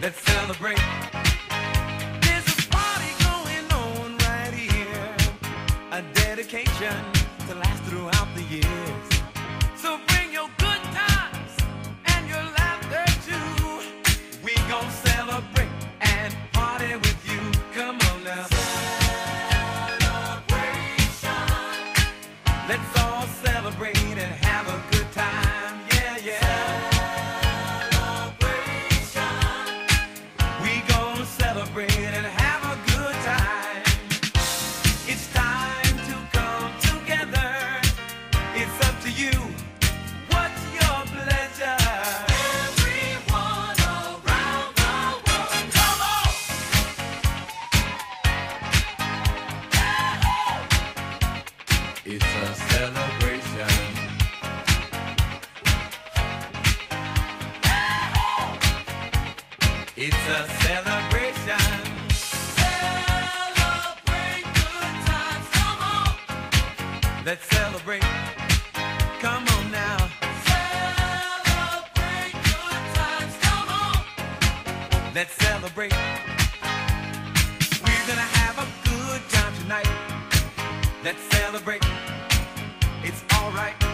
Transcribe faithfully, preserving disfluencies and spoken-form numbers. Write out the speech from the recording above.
Let's celebrate. There's a party going on right here, a dedication to last throughout the years. So bring your good times and your laughter too. We gon' celebrate and party with you. Come on now. Celebration. Let's all celebrate and have a good time. Yeah, yeah. Celebrate and have a good time. It's time to come together. It's up to you. What's your pleasure? Everyone around the world, come on! It's a celebration. It's a celebration. Celebrate good times, come on. Let's celebrate. Come on now. Celebrate good times, come on. Let's celebrate. We're gonna have a good time tonight. Let's celebrate. It's alright.